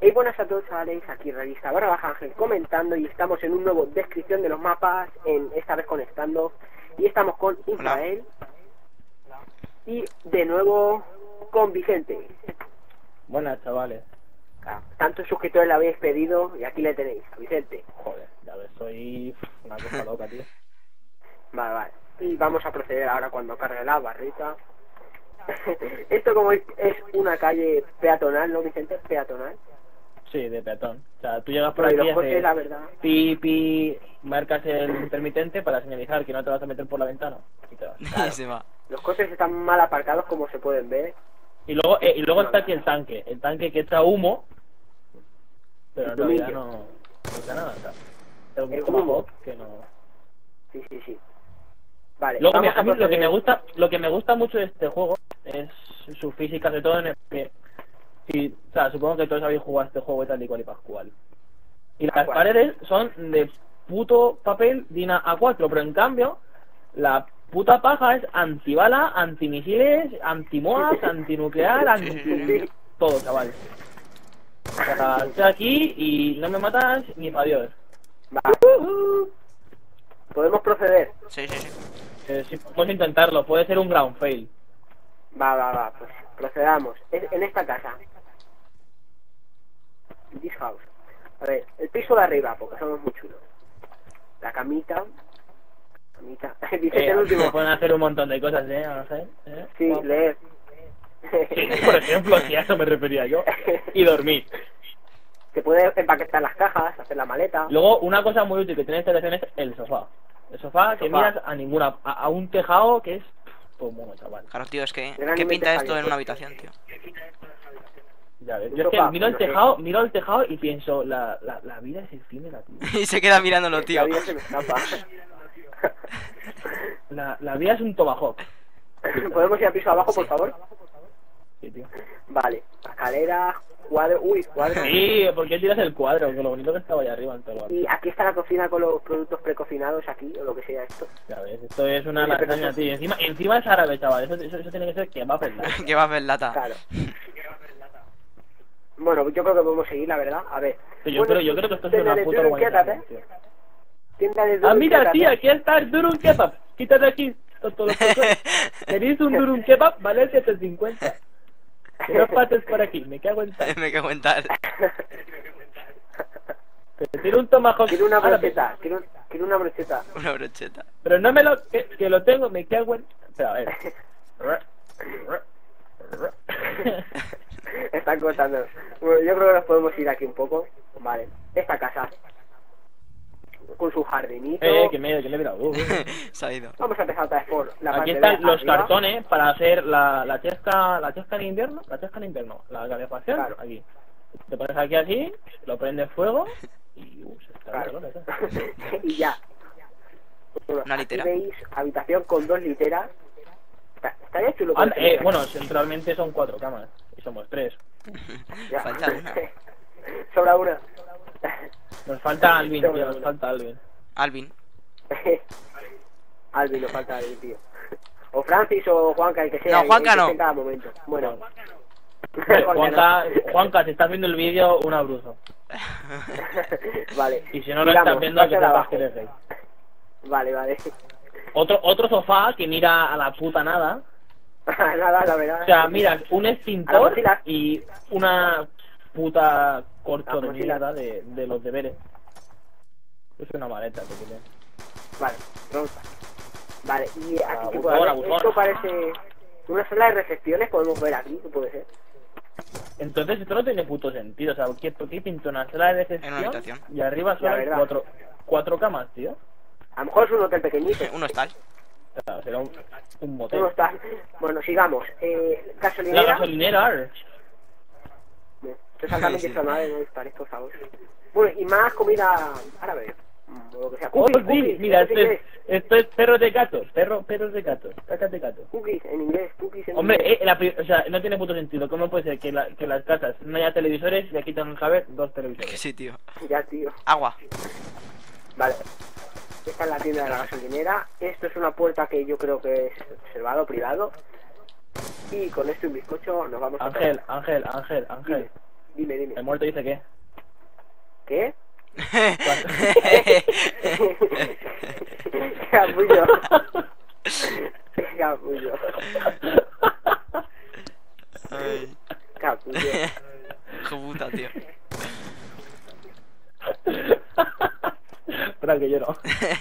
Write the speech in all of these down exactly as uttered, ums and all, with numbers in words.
Hey, buenas a todos, chavales, aquí Revista Barra Baja Ángel comentando y estamos en un nuevo descripción de los mapas, en esta vez conectando, y estamos con Israel y de nuevo con Vicente. Buenas, chavales. Claro, tantos suscriptores le habéis pedido y aquí le tenéis, a Vicente. Joder, ya ves, soy una cosa loca, tío. Vale, vale. Y vamos a proceder ahora cuando cargue la barrita. Esto como es, es una calle peatonal, ¿no, Vicente? Peatonal. Sí, de peatón. O sea, tú llegas por Pero aquí, los coches, haces la verdad. pi, pi, marcas el intermitente para señalizar que no te vas a meter por la ventana. Y te vas. Claro. Se va. Los coches están mal aparcados, como se pueden ver. Y luego, eh, y luego está aquí el tanque. El tanque que echa humo, pero en realidad no, no echa nada. O sea, es un El Tomahawk humo. que no... Sí, sí, sí. Vale, Luego, vamos mira, a mí lo que proceder. me gusta, lo que me gusta mucho de este juego es su física, de todo en el que, sí, o sea, supongo que todos habéis jugado este juego y tal y cual y pascual. Y las paredes son de puto papel DIN A cuatro, pero en cambio la puta paja es antibala, antimisiles, antimoas, antinuclear, anti todo, chaval. O sea, estoy aquí y no me matas ni para Dios. Vale. ¿Podemos proceder? Sí, sí, sí. Eh, sí, podemos intentarlo, puede ser un ground fail. Va, va, va, pues procedamos. Es en esta casa. This house. A ver, el piso de arriba, porque somos muy chulos. La camita. Camita. Dice Eh, el último. pueden hacer un montón de cosas, ¿eh? No sé, ¿eh? Sí, leer. Sí, por ejemplo, si a eso me refería yo. Y dormir. Se puede empaquetar las cajas, hacer la maleta. Luego, una cosa muy útil que tiene esta estación es el sofá. El sofá que Sofá. miras a ninguna... A, a un tejado que es... Pues mono, chaval. Claro, tío, es que... Gran ¿Qué pinta inventario. esto en una habitación, tío? Ya ves. Un Yo es que sofá, miro el no sé. tejado, miro el tejado y pienso, la, la, la vida es efímera, tío. Y se queda mirándolo, tío. La vida se me escapa. La, la vida es un tomahawk. ¿Podemos ir al piso abajo, por Sí. favor? Sí, tío. Vale. Escalera, cuadro... Uy, cuadro. Sí, ¿por qué tiras el cuadro? Que lo bonito que estaba allá arriba en todo lo alto. Y aquí está la cocina con los productos precocinados aquí, o lo que sea esto. Ya ves, esto es una Sí, pero lasaña, eso- tío. Encima, encima es árabe, chaval. Eso, eso, eso tiene que ser kebab, ¿verdad? Que va a ver lata. Claro. Bueno, yo creo que podemos seguir, la verdad. A ver. Sí, yo, Bueno, creo, yo creo que esto es tienda una de puta Durum Kebab, organización, ¿eh? tío. Tienda de Ah, Durum mira, Kebab, sí, ¿eh? aquí está el Durum Kebab. Quítate aquí, tonto los cojones. ¿Queréis un Durum Kebab? Vale siete cincuenta. Quiero pates por aquí, me cago en tal. Me cago en tal. Pero quiero un tomahawk Quiero una árabe. brocheta, quiero, quiero una brocheta. Una brocheta. Pero no me lo... Que, que lo tengo, me cago en... Espera, a ver. Están contando. Bueno, yo creo que nos podemos ir aquí un poco. Vale. Esta casa. Con su jardinito. Eh, que me, que me he mirado. Uh, uh. Se ha ido. Vamos a empezar otra vez por la parte Aquí de están los arriba. cartones para hacer la, la chesca, la chesca en invierno, la chesca en invierno, la calefacción, Claro. aquí. Te pones aquí así, lo prendes fuego y uh, se está Claro. calor, ¿eh? Y ya. Bueno, Una aquí litera. veis habitación con dos literas. Está, estaría chulo. Anda, poner- eh, bueno, centralmente son cuatro camas y somos tres. Ya. Falta una. Sobra una. Nos falta Alvin, Sobra tío, nos una. falta Alvin. Alvin. Alvin, nos falta Alvin, tío. O Francis o Juanca, el que sea. No, el- Juanca el que no. esté en cada momento. Bueno. Vale, Juanca Juanca, Juanca, si estás viendo el vídeo, un abrazo. no. Vale. Y si no lo Sigamos, estás viendo, parte que de sepas abajo. que eres rey. Vale, vale. Otro, otro sofá que mira a la puta nada. Nada, la verdad. O sea, miras un A la extintor mochila. y una puta corcho La de mochila. mierda de, de los deberes. Es una maleta que tiene. Vale, vamos. Vale, y Ah, aquí, tipo, buzona, a ver, buzona. esto parece una sala de recepciones, podemos ver aquí, ¿qué puede ser? Entonces esto no tiene puto sentido. O sea, ¿qué, ¿por qué pinto una sala de En una recepción habitación. y arriba solo La hay verdad. cuatro, cuatro camas, tío? A lo mejor es un hotel pequeñito. Uno está. O sea, será un, un motel. No está. Bueno, sigamos. Eh, La gasolinera. gasolinera. Esto es altamente Sí. sonado, no dispares, por favor. Bueno, y más comida árabe. O lo que sea. Oh, Cookies, sí, cookies, mira, esto esto sí es, esto es perro de gato, perro, perros de gato, caca de gato. que es. Cookies en inglés, cookies en Hombre, inglés. eh, la pri- o sea, no tiene puto sentido. ¿Cómo puede ser que, la, que las casas no haya televisores y aquí tengan que haber dos televisores? Sí, tío. Ya, tío. Agua. Vale. Esta es la tienda de la gasolinera. Esto es una puerta que yo creo que es reservado, privado. Y con esto y un bizcocho nos vamos a... Ángel, Ángel, Ángel, Ángel. Dime, dime. El muerto dice qué. ¿Qué? Capullo. Capullo. Ay, Capullo. hijo puta, tío. Espera que lloro.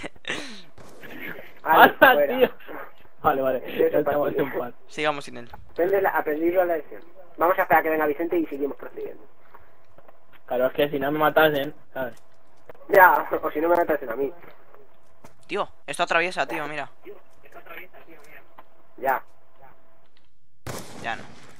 Vale, ¡Hala, fuera. tío! Vale, vale. Eso Ya es estamos fácil. en paz. Sigamos sin él. Aprende la, aprendido la lección. Vamos a esperar a que venga Vicente y seguimos procediendo. Claro, es que si no me matasen, ¿sabes? Ya, o si no me matasen a mí. Tío, esto atraviesa, tío, mira. Ya. Ya no.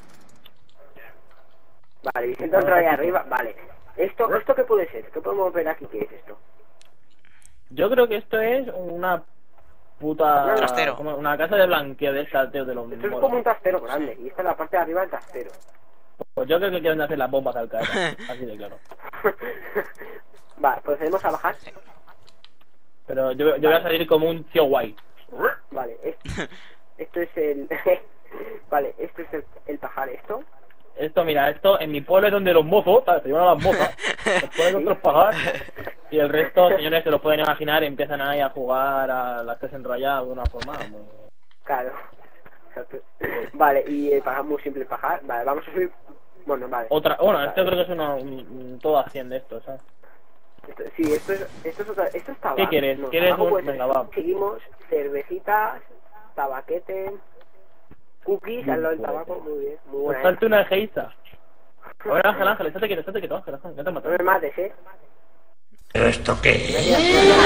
Vale, Vicente otra vez arriba. Vale. ¿Esto, ¿Esto qué puede ser? ¿Qué podemos ver aquí? ¿Qué es esto? Yo creo que esto es una puta... Un trastero. como una casa de blanqueo de esa, tío, de los Esto es moros. como un trastero grande. Y esta es la parte de arriba del trastero. Pues yo creo que quieren hacer las bombas al caer. Así de claro. Vale, procedemos a bajar. Pero yo, yo voy a salir como un tío guay. Vale, esto, esto es el... Vale, esto es el, el pajar esto. Esto, mira, esto en mi pueblo es donde los mozos, ¿sabes? Se llevan a las mozas, los pueden otros pagar. Y el resto, señores, se lo pueden imaginar, empiezan ahí a jugar a las tres enrolladas de una forma muy... Claro. Vale, y el pajar muy simple el pajar. Vale, vamos a subir... Bueno, vale. Otra, bueno, Vale. esto creo que es una, un, un- todo a cien de estos, ¿sabes? Esto, sí, esto es, esto es otra, esto es tabaco. ¿Qué quieres? No, ¿Quieres tabaco un- puede ser. venga, va. Seguimos cervecitas, tabaquete, cookies al lado del tabaco, muy bien, muy Pues buena. ¿eh? salte una geisa. A ver, Ángel, Ángel, estate quieto, estate quieto, Ángel, Ángel, no te No mates. me mates, eh. ¿Pero esto qué es?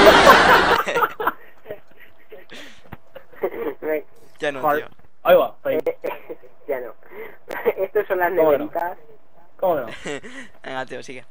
Ven. Ya no, Hard. tío. Ahí va, ahí. Eh, ya no. Estos son las ¿Cómo que no? neveritas. ¿Cómo no? Venga, tío, sigue.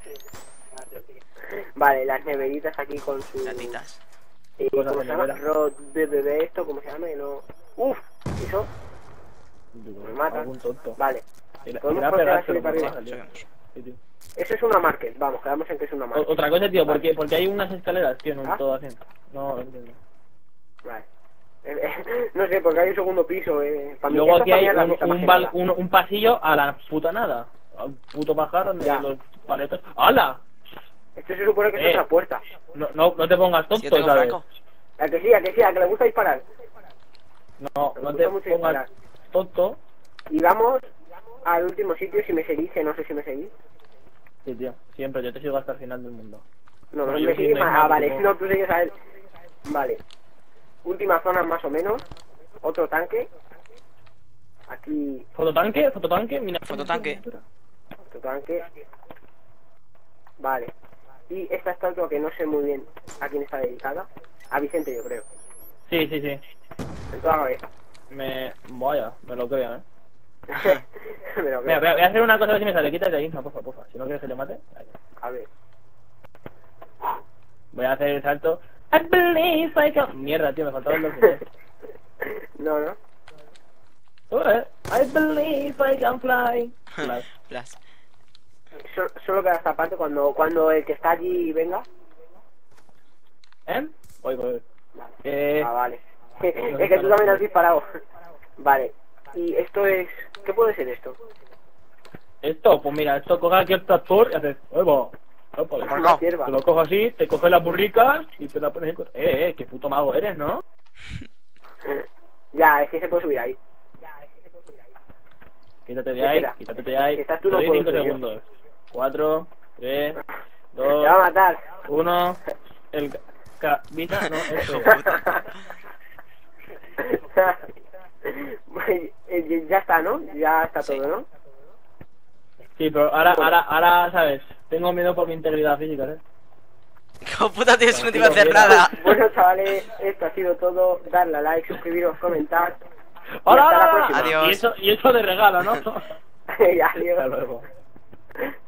Vale, las neveritas aquí con sus... Latitas. Eh, Cosas ¿Cómo de se llama? nevera. Rod de bebé esto, ¿cómo se llama? Que no... Uf, ¿eso? Me matan. Algún tonto. Vale. Irá Podemos irá a proceder a pegárselo subir para por arriba. baja, tío. Subimos. Sí, tío. Eso es una market, vamos, quedamos en que es una O- market. Otra cosa, tío, Vale. porque, porque hay unas escaleras, tío, no ¿Ah? todo así. No, no entiendo. Vale. Eh, eh, no sé, porque hay un segundo piso, eh. Pa' Y mí luego esta aquí hay familia es la un, misma un, más que bal- nada. un, un pasillo a la puta nada. Al puto bajar donde Ya. los paletos. ¡Hala! Esto se supone que es Eh. otra puerta. No, no, no te pongas Si tonto, yo tengo ¿sabes? franco. A que sí, a que sí, a que le gusta disparar. No, Me no gusta te mucho pongas disparar. tonto. Y vamos al último sitio, si me seguís, que no sé si me seguís. Sí, tío, siempre, yo te sigo hasta el final del mundo. No, no, No, yo me sí, seguís no hay más. más, Ah, vale, no. si no, tú sigues a él. Vale. Última zona más o menos. Otro tanque. Aquí, ¿Fototanque? ¿Fototanque? Mira. Fototanque. otro tanque. Vale. Y esta estatua que no sé muy bien a quién está dedicada. A Vicente, yo creo. Sí, sí, sí. En toda la cabeza. Me... Vaya, me lo creo, ¿eh? Me lo Mira, creo. voy a, voy a hacer una cosa a ver si me sale. Quítate ahí, no, porfa, porfa. Si no quieres que te mate. ahí. A ver. Voy a hacer el salto. I believe I can... Mierda, tío, me faltaba el dos. No, no. Joder, I believe I can fly. Flash. Flash. So- solo queda esta parte cuando cuando el que está allí venga. ¿Eh? Voy, voy. Eh, Ah, vale. Es que tú también has disparado. Vale. Y esto es... ¿Qué puede ser esto? esto, pues mira, esto coge aquí el tractor y haces... ¡Oye, va! Opa, le- Una cierva. Te lo cojo así, te coges las burricas y te la pones en... co- Eh, eh, qué puto mago eres, ¿no? Ya, es que se puede subir ahí. Quítate de ahí, Espera. quítate de ahí. Que estás tú, Te no doy puedo cinco ser yo. segundos. Cuatro, tres, Te dos, va a matar. uno... El... ca- Cabina, no, eso. Eh, ya está, ¿no? Ya está Sí. todo, ¿no? Sí, pero ahora, ahora, ahora, ¿sabes? Tengo miedo por mi integridad física, ¿eh? Hijo puta, tío, eso no te iba a hacer nada. Bueno, chavales, esto ha sido todo. Darle a like, suscribiros, comentar. Y ¡Hola, hasta la hola, hola! próxima. Adiós. Y eso, y eso de regalo, ¿no? Adiós. Hasta luego.